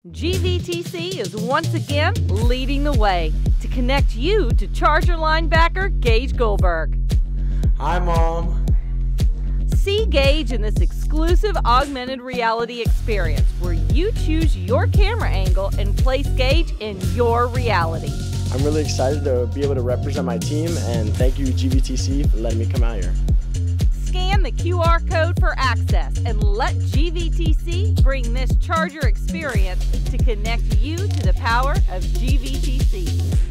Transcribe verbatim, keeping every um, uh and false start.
G V T C is once again leading the way to connect you to Charger linebacker Gage Goldberg. Hi, Mom. See Gage in this exclusive augmented reality experience where you choose your camera angle and place Gage in your reality. I'm really excited to be able to represent my team, and thank you, G V T C, for letting me come out here. Scan the Q R code for access and let G V T C bring this Charger experience to connect you to the power of G V T C.